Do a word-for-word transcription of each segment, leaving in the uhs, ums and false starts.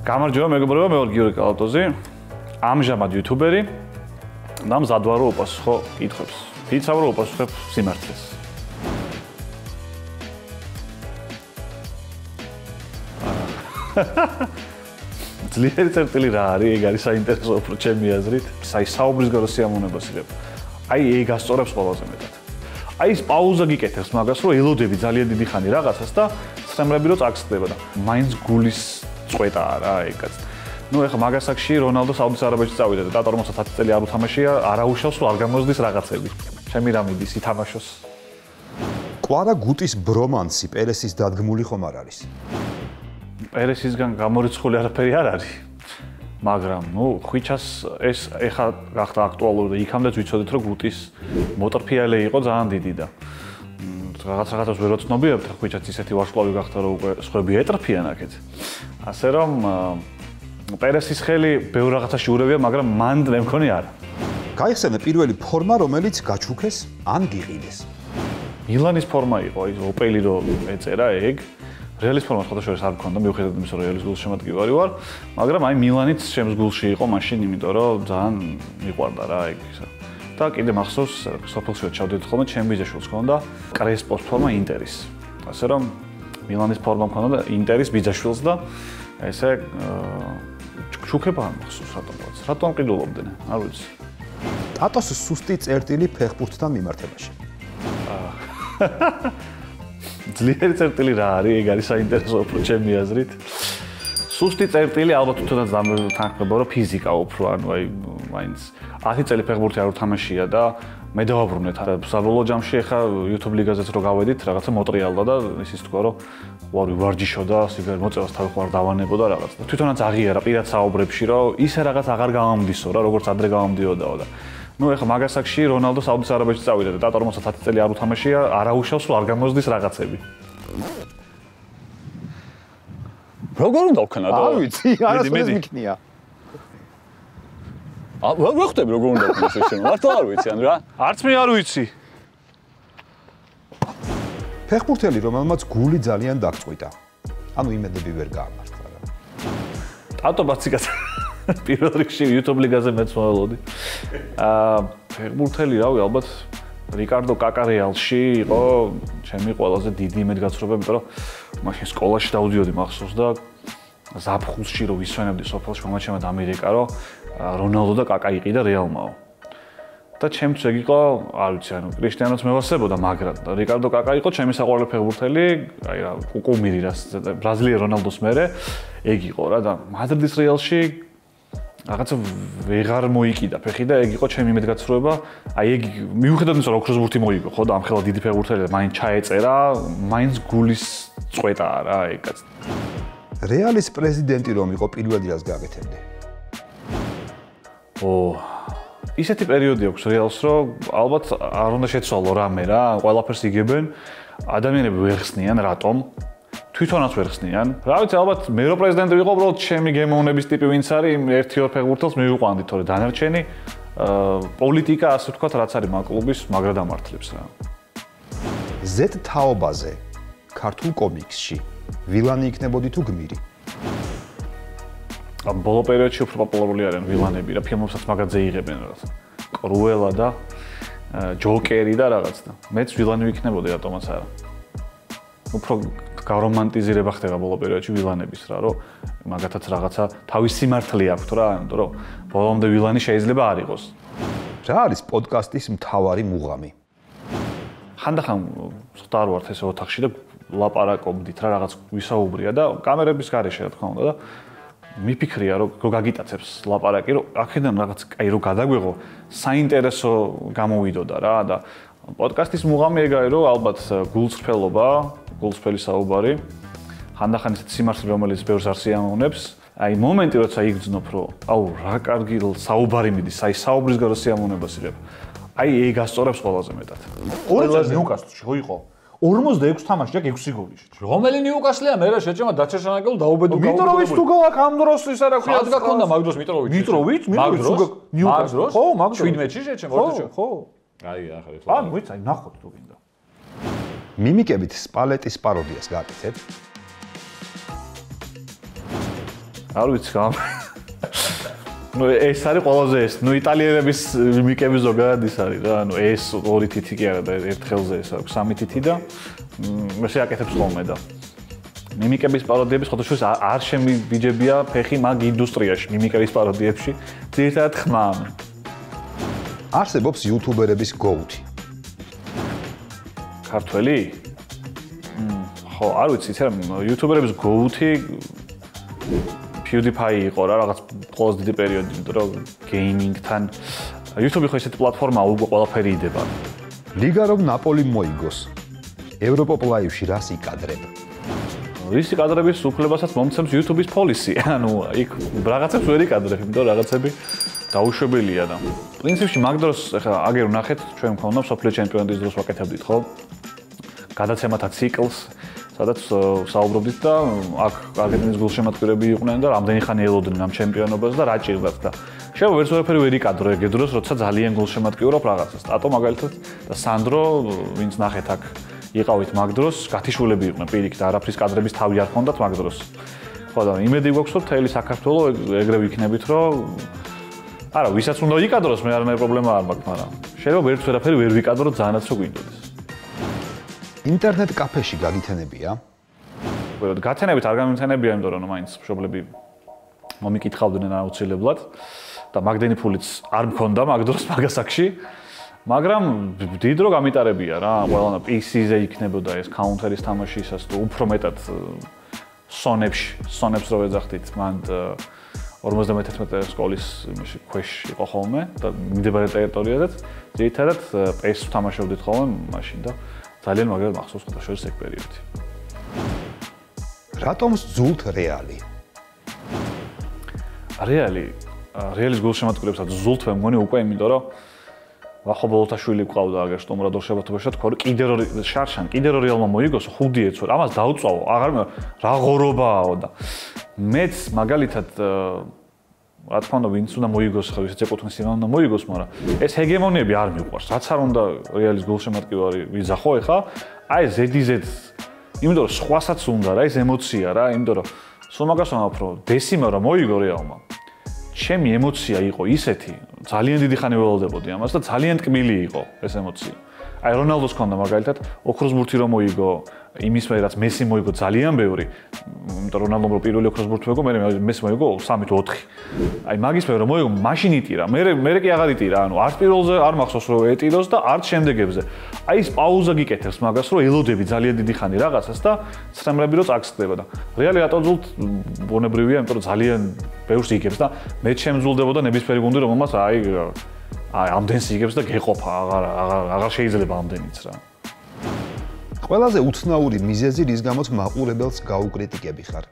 გამარჯობა მეგობრებო, მე ვარ გიორგი კალატოზი, ამჟამად იუთუბერი და მზადვარ რომ უპასუხო კითხვებს. ვიცავ რომ უპასუხებ სიმართლეს. ძლიერი წერტილი რა არის? ეგ არის საინტერესო უფრო ჩემი აზრით. აი საუბრის გარო სიამოვნებას იღებ. აი ეგ ასწორებს ყველაზე მეტად. აი ეს პაუზა გიკეთებს მაგას რომ ელოდები ძალიან დიდი ხანი რაღაცას და სცემლები რომ წაგსდება და მაინც გულის წვეტაა რა ეგაც. ნუ ეხლა მაგასაკში რონალდო საუდის არაბეთში წავიდა და ტატო რომელსაც ათი წელი არ უთამაშია, არაუშავს რომ არ გამოზდის რაღაცები. ჩემი რა მიდის ითამაშოს. კვარა გუტის ბრომანსი პერესის დადგმული ხომ არ არის? პერესისგან გამორიცხული არაფერი არ არის. მაგრამ ნუ ხვიჩას ეს ეხლა გახდა აქტუალური და იქამდეც ვიცოდით რომ გუტის მოტრფიალე იყო ძალიან დიდი და რაღაც რაღაცას ვერ ვცნობიერებთ ხვიჩაც ისეთი ვარსკვლავი გახდა რომ უკვე სხვები ეტრფიან აქეთ. ასე რომ პერესის ხელი ბევრ რაღაცაში ურევია, მაგრამ მან მე მქონი არა. გაიხსენე პირველი ფორმა, რომელიც გაჩუქეს ან გიყიდეს. მილანის ფორმა იყო, ის ოპელი რო ეწერა ეგ. რეალის ფორმა სხვადასხვა არ მქონდა, მიუხედავად იმისა, რომ რეალის გულში შემატკივარი ვარ, მაგრამ აი მილანიც ჩემს გულში იყო მაშინ, იმიტომ რომ ძალიან მიყვარდა რა ეგ ისა. და კიდე მახსოვს, სოფელში ჩავდივით ხოლმე, ჩემი ბიძაშვილს ჰქონდა კრესპოს ფორმა ინტერის. ასე რომ მილანის ფორმა მქონდა და ინტერის ბიძაშვილს და ესე ჩუქება არ მახსოვს რატომღაც. რატომ ყიდულობდნენ? არ ვიცი. ტატოს სუსტი წერტილი ფეხბურთთან მიმართებაში. ძლიერი წერტილი რა არის? ეგ არის საინტერესო უფრო ჩემი აზრით. სუსტი წერტილი ალბათ თუნდაც დამთანხმდება რომ ფიზიკა უფრო, ანუ აი მაინც ათი წელი ფეხბურთი არ უთამაშია და მე დავაბრუნეთ არა საბოლოო ჯამში ახლა YouTube ლიგაზეც რო გავედით, რაღაცა მოტრიალდა და ისიც თქვა რომ ვარ ვარჯიშო და სიგარ მოწევას თავი ხوار დავანებო და რაღაც. თვითონაც აღიარა პირად საუბრებში რომ ისე რაღაც აღარ გამამდისო რა, როგორც ადრე გამამდიოდაო და ნუ ეხლა მაგასაკში რონალდო საუდის არაბეთში წავიდა და ტატო რომელსაც ათი წელი არ უთამაშია, არაუშავს რომ არ გამოზდის რაღაცები. როგორ უნდა ვქნა და? არ ვიცი, არასოდეს მიქნია. ა ვერ ხვდები როგორ უნდა ვქნა ეს შენ. მართლა არ ვიცი ან რა? არც მე არ ვიცი. ფეხბურთელი, რომელმაც გული ძალიან დაგწყვიტა. ანუ იმედები ვერ გაამართლა რა. ტატო ბაციკაც პირველ რიგში YouTube ლიგაზე მეც მოველოდი. აა ფეხბურთელი რავი ალბათ რიკარდო კაკარეალში იყო ჩემი ყველაზე დიდი იმედგაცრუება, იმიტომ რომ მაშინ სკოლაში დავდიოდი მახსოვს და ზაფხულში რო ვისვენებდი სოფელში მომაჩემად ამერიკა რომ რონალდო და კაკა იყიდა რეალმაო. და ჩემთვის ეგ იყო, არ ვიცი, ანუ კრიშტიანოს მევასებოდა, მაგრამ რიკარდო კაკა იყო ჩემი საყვარელი ფეხბურთელი, აი რა კუკუმირი რა ბრაზილიელ რონალდოს მერე ეგ იყო რა და მადრიდის რეალში რაღაცა ვეღარ მოიკიდა ფეხი და ეგ იყო ჩემი იმედგაცრუება. აი ეგ მიუხედავად იმისა, რომ ოქროს ბურთი მოიგო, ხო და ამხელა დიდი ფეხბურთელი და მაინც ჩაეწერა, მაინც გულის წვეტაა რა ეგაც. რეალის პრეზიდენტი რომ იყო პირველი რას გააკეთებდი? ო ისეთი პერიოდი აქვს რეალს, რომ ალბათ არ უნდა შეცვალო რამე რა, ყველაფერს იგებენ, ადამიანები ვერ ხსნიან, რატომ? თვითონაც ვერ ხსნიან. რა ვიცი, ალბათ მე რო პრეზიდენტი ვიყო, უბრალოდ ჩემი გემოვნების ტიპი ვინც არის, იმ ერთი ორ ფეხბურთელს მივიყვანდი, თორე დანარჩენი პოლიტიკა, ასე ვთქვათ, რაც არის მაგ კლუბის, მაგრა დამართლებს რა. ზეთ თაობაზე ქართულ კომიქსში ვილანი იქნებოდი თუ გმირი? ბოლო პერიოდში უფრო პოპულარული არიან ვილანები რა, ფილმებსაც მაგაზე იღებენ რაღაც. კრუელა და ჯოკერი და რაღაც და. მეც ვილანი ვიქნებოდი, რატომაც არა. უფრო გარომანტიზირება ხდება ბოლო პერიოდში ვილანების რა, რომ მაგათაც რაღაცა თავის სიმართლე აქვს რა, იმიტომ რომ ბოლომდე ვილანი შეიძლება არ იყოს. რა არის პოდკასტის მთავარი მუღამი? ხანდახან ცოტა არ ვართ ესე ოთახში და ლაპარაკობდით რა, რაღაც ვისაუბრია და კამერების გარეშე რა თქმა უნდა და მიფიქრია რომ გაგიტაცებს ლაპარაკი, რომ აქედან რაღაც კაი რო გადაგვეღო, საინტერესო გამოვიდოდა რა და პოდკასტის მუღამი ეგაა რომ ალბათ გულწრფელობა, გულწრფელი საუბარი, ხანდახან ისეთი სიმართლე რომელიც ბევრს არ სიამოვნებს, აი მომენტი როცა იგრძნობ რომ აუ რა კარგი საუბარი მიდის, აი საუბრის გარო სიამოვნებას იღებ. აი ეგ ასწორებს ყველაზე მეტად. ორი წელი ნიუკასლში ხო იყო? ორმოცდაექვსი თამაში აქვს ექვსი გოლი. რომელი ნიუკასლია? მე რა შეჭემა დაჩერშანაკელ დაუბედო. მიტროვიც თუ გაქვს ამ დროს ის არა ხა ad გაქონდა მაგ დროს მიტროვიც. მიტროვიც, მიტროვიც თუ გაქვს ნიუკასლში. ხო, მაგ დროს. შვიდმეტში შეჭემა ვარჯიშო. ხო. აი ახლა ეს. ან ვიცი, აი ნახოთ თუ გინდა. მიმიკებით სპალეტის პაროდიას გააკეთებ? არ ვიცი რა. ნუ ეს არის ყველაზე ეს, ნუ იტალიელების მიკები ზოგადად ის არის რა, ანუ ეს ორი თითი კი არა და ერთ ხელზე ეს აქვს სამი თითი და ესე აკეთებს ხოლმე და მიმიკების პაროდიების ხოთაშორის არ შემიბიჯებია ფეხი მაგ ინდუსტრიაში, მიმიკების პაროდიებში, ძირითადად ხმა. არსებობს იუთუბერების გოუთი. ქართველი? ხო, არ ვიცი, იცი რა, იუთუბერების გოუთი PewDiePie იყო რა, რაღაც ყველაზე დიდი პერიოდი, იმიტომ რომ გეიმინგთან YouTube ხო ესეთი პლატფორმაა, უკვე ყველაფერი იდება. ლიგა რომ ნაპოლი მოიგოს. Europop live-ში რას იკადრებ? რის იკადრების უფლებასაც მომცემს YouTube-ის პოლისი. ანუ იქ რაღაცებს ვერ იკადრებ, იმიტომ რომ რაღაცები დაუშვებელია და პრინციპში მაგ დროს ახლა აგერ ვნახეთ, ჩვენ მქონდა მსოფლიო ჩემპიონატის დროს ვაკეთებდით, ხო? გადაცემათა ციკლს, სადაც საუბრობდით და აქ არგენტინის გულშემატკივრები იყვნენ და რამდენი ხანი ელოდნენ ამ ჩემპიონობას და რა ჭირდათ და შეიძლება ვერც ვერაფერი ვერ იკადრო ეგ დროს, როცა ძალიან გულშემატკივრობ რაღაცას. სტატო მაგალითად და სანდრო, ვინც ნახეთ აქ იყავით მაგ დროს, გათიშულები იყვნენ პირიქით, არაფრის კადრების თავი არ ჰქონდათ მაგ დროს. ხო და იმედი გვაქვს, რომ მთელი საქართველო ეგრევე იქნებით, რომ არა, ვისაც უნდა იკადროს, მე არანაირი პრობლემა არ მაქვს, მაგრამ შეიძლება ვერც ვერაფერი ვერ ვიკადრო, ძალიანაც რო გვინდოდეს. ინტერნეტ კაფეში გაგითენებია? უბრალოდ გათენებით არ გამითენებია, იმიტომ რომ მაინც მშობლები მომიკითხავდნენ აუცილებლად და მაგდენი ფულიც არ მქონდა მაგ დროს მაგასაკში. მაგრამ დიდ დრო გამიტარებია რა, ყველანა პი სი-ზე იქნებოდა ეს counter-ის თამაშისას თუ უფრო მეტად სონებში, სონებს რო ეძახდით, მან ორმოცდამეთერთმეტე სკოლის იმაში ქვეშ იყო ხოლმე და მიმდებარე ტერიტორიაზეც ძირითადად პი ეს-ს ვთამაშობდით ხოლმე მაშინ და ძალიან მაგალითად მახსოვს ხოთაშორის ეგ პერიოდი. რატომ ზულთ რეალი? რეალი, რეალის გულშემატკივრებსაც ზულთ მე მგონი უკვე იმიტომ რომ ვახო ბოლოთაშვილი ყავდა აგერ სტუმრად ორშაბათობაში თქვა რომ კიდე რო შარშან, კიდე რო რეალმა მოიგოს ხუთი ეცვა, ამას დაუწვავო, აღარ რა ღორობაო და მეც მაგალითად რა თქმა უნდა ვინც უნდა მოიგოს ხო ისე ეკუთვნის იმან უნდა მოიგოს, მაგრამ ეს ჰეგემონიები არ მიყვარს. რაც არ უნდა რეალის გულშემატკივარი ვიზახო ეხა, აი ზედიზედ, იმიტომ რომ სხვასაც უნდა რა ეს ემოცია რა, იმიტომ რომ სულ მაგას ვამბობ რომ დესიმა რა მოიგო რეალმა. ჩემი ემოცია იყო ისეთი, ძალიან დიდი ხანი ველოდებოდი ამას და ძალიან ტკბილი იყო ეს ემოცია. აი რონალდოს ქონდა მაგალითად ოქროს ბურთი რომ მოიგო, იმის მე რაც მესი მოიგო ძალიან ბევრი. იმიტომ რომ რონალდომ რო პირველი ოქროს ბურთი მოიგო, მე მესი მოიგო სამი თუ ოთხი. აი მაგის მე რომ მოიგო, მაშინ იტირა. მე მე კი აღარ იტირა, ანუ არც პირველზე არ მახსოვს რომ ეტიროს და არც შემდეგებზე. აი ეს პაუზა გიკეთებს მაგას რომ ელოდები ძალიან დიდი ხანი რაღაცას და ცრემლები რო წაგსდება და რეალი რატო ზულთ ბუნებრივია, იმიტომ რომ ძალიან ბევრს იგებს და მე შემზულდებოდა ნებისმიერი გუნდი რომელმაც აი აი ამდენს იგებს და გეყოფა, აღარ აღარ აღარ შეიძლება ამდენიც რა. ყველაზე უცნაური მიზეზი რის გამოც მაყურებელს გაუკრიტიკები ხარ?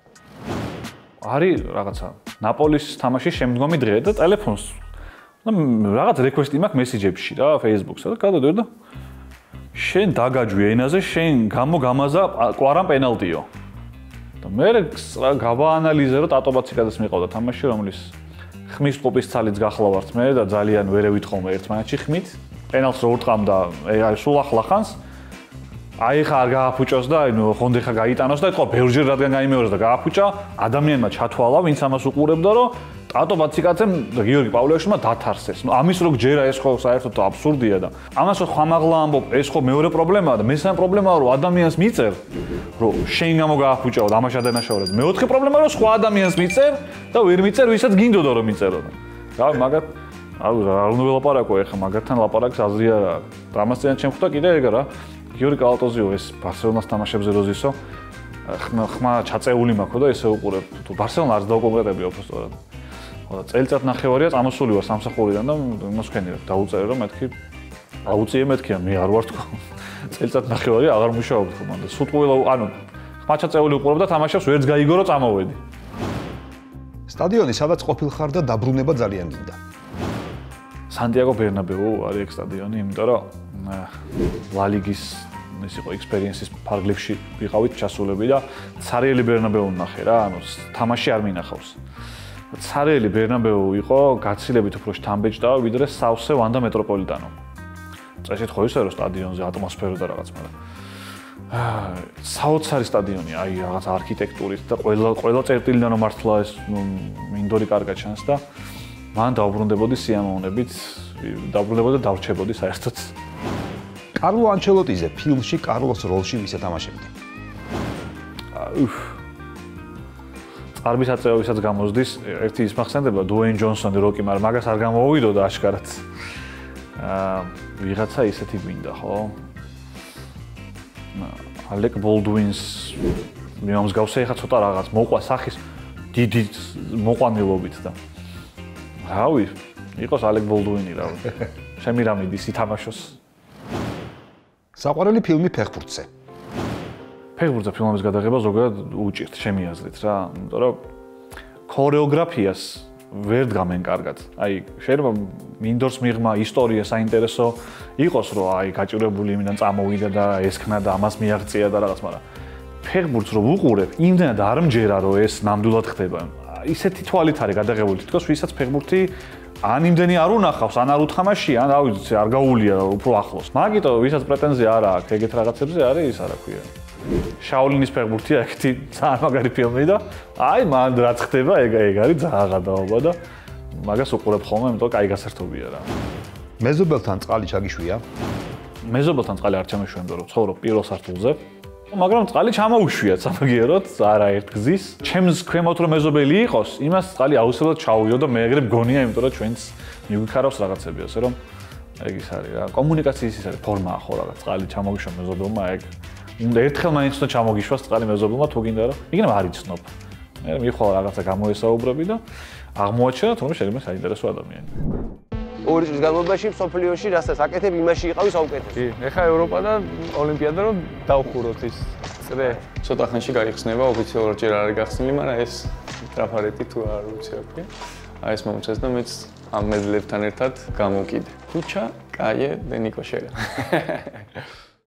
არის რაღაცა ნაპოლის თამაშის შემდგომი დღე და ტელეფონს რაღაც რეკვესტი მაქვს მესიჯებში რა, Facebook-სა და გადადიო და შენ დაგაჯვი ენაზე, შენ გამო გამაზა კვარამ პენალტიო. და მე გავაანალიზე რომ ტატობაციკადეს მიყავდა თამაში, რომლის ხმის ყופის ცალიც გახლავართ მე და ძალიან ვერევით ხოლმე ერთმანეთში ხმით. პენალტს რო ურტყამდა, აი სულ ახლა ხანს აი ხა არ გააფუჭოს და აი ხონდე ხა გაიტანოს და ეთქვა ბევრჯერ რადგან გაიმეორეს და გააფუჭა, ადამიანმა ჩათვალა, ვინც ამას უყურებდა, რომ ტატო ბაციკაცემ და გიორგი პავლეაშვილმა დათარსეს. ნუ ამის რო გჯერა ეს ხო საერთოდ აბსურდია და ამას რო ხამაღლა ამბობ, ეს ხო მეორე პრობლემაა და მესამე პრობლემაა რომ ადამიანს მიწერ, რომ შენ გამო გააფუჭაო და ამაში ადანაშაულებ. მეოთხე პრობლემაა რომ სხვა ადამიანს მიწერ და ვერ მიწერ, ვისაც გინდოდა რომ მიწერო. რა მაგათ არ არ უნდა ველაპარაკო ეხა მაგათთან ლაპარაკს აზრი არ აქვს. და ამას წინ შემხვდა კიდე ეგ რა. გიორგი კალატოზიო ეს ბარსელონას თამაშებზე როზისო ხმა ხმა ჩაწეული მაქვს და ესე უყურებ თუ ბარსელონა არც დაუკონკრეტებია უბრალოდ. ხო და წელიწად ნახევარია წამოსული ვარ სამსახურიდან და იმას ვქენი რა დაუწერე რომ მეთქი აუწიე მეთქია მე არ ვარ თქო. წელიწად ნახევარია აღარ მუშაობ თქო მანდ. სუტყუილა ანუ ხმა ჩაწეული უყურებ და თამაშებს ვერც გაიგო რომ წამოვედი. სტადიონი სადაც ყოფილ ხარ და დაბრუნება ძალიან გინდა. სანტიაგო ბერნაბეუ არის ეგ სტადიონი, იმიტომ რომ ლა ლიგის ეს იყო ექსპერიენსის ფარგლებში ვიყავით ჩასულები და ცარიელი ბერნაბეუ ნახე რა, ანუ თამაში არ მინახავს. ცარიელი ბერნაბეუ იყო გაცილებით უფრო შთამბეჭდავი ვიდრე სავსე ვანდა მეტროპოლიტანო. წესით ხო ისე რომ სტადიონზე ატმოსფერო და რაღაც, მაგრამ საოცარი სტადიონი, აი რაღაც არქიტექტურით და ყველა ყველა წერტილიდან რომ მართლა ეს მინდორი კარგად ჩანს და მან დაუბრუნდებოდი სიამოვნებით, დაუბრუნდებოდი და დავრჩებოდი საერთოდ. კარლო ანჩელოტიზე ფილმში კარლოს როლში ვის ეთამაშებდი? უფ. წარბის აწევებისაც გამოსდის, ერთი ის მახსენდება დუეინ ჯონსონი როკი, მაგრამ მაგას არ გამოვიდოდა აშკარად. აა ვიღაცა ისეთი გვინდა, ხო? ალეკ ბოლდუინს მიმსგავსე ხა ცოტა რაღაც მოყვა სახის დიდი მოყვანილობით და რავი, იყოს ალეკ ბოლდუინი რავი. შემირამიდის ითამაშოს. საყვარელი ფილმი ფეხბურთზე. ფეხბურთზე ფილმების გადაღება ზოგადად უჭირთ ჩემი აზრით რა, იმიტომ რომ ქორეოგრაფიას ვერ დგამენ კარგად. აი, შეიძლება მინდორს მიღმა ისტორია საინტერესო იყოს, რომ აი გაჭირებული იმიდან წამოვიდა და ესქნა და ამას მიაღწია და რაღაც, მაგრამ ფეხბურთს რო ვუყურებ, იმდენად არ მჯერა რომ ეს ნამდვილად ხდება. ისეთი თვალით არის გადაღებული, თითქოს ვისაც ფეხბურთი ან იმდენი არ უნახავს, ან არ უთამაშია, ან რა ვიცი, არ გაუულია უფრო ახლოს. მაგიტო ვისაც პრეტენზია არ აქვს ეგეთ რაღაცებზე არის ის არა ქვია. შაოლინის ფეხბურთია ეგეთი ძალიან მაგარი ფილმი და აი მან რაც ხდება ეგ ეგ არის ძალიან გადაობა და მაგას უყურებ ხოლმე, იმიტომ რომ კაი გასართობია რა. მეზობელთან წყალი ჩაგიშვია? მეზობელთან წყალი არ ჩამეშვია, იმიტომ რომ ცხოვრობ პირველ სართულზე. მაგრამ წყალი ჩამოუშვიათ სამაგიეროდ, არაერთ გზის. ჩემს ქვემოთ რომ მეზობელი იყოს, იმას წყალი აუცილებლად ჩაუვიო და მე ეგრე მგონია, იმიტომ რომ ჩვენც მიგვიქარავს რაღაცები, ასე რომ ეგ ის არის რა. კომუნიკაციის ის არის ფორმაა ხო რაღაც წყალი ჩამოუშვია მეზობელმა ეგ. უნდა ერთხელ მაინც უნდა ჩამოგიშვას წყალი მეზობელმა თუ გინდა რომ იქნება არ იცნობ. მე მიხვალ რაღაცა გამოესაუბრები და აღმოაჩენოთ რომ შეიძლება საინტერესო ადამიანი. ორი წლის განმავლობაში სოფლიოში რასაც აკეთებ, იმაში იყავი საუკეთესო. კი, ეხა ევროპა და ოლიმპიადა რომ დავხუროთ ის წრე. ცოტა ხანში გაიხსნება, ოფიციალურად ჯერ არ არის გახსნილი, მაგრამ ეს ტრაფარეტი თუ არ ვიცი რა ქვია. აი ეს მომწეს და მეც ამ მედლებთან ერთად გამოვკიდე. ქუჩა, კაიე, დენიკო შეგა.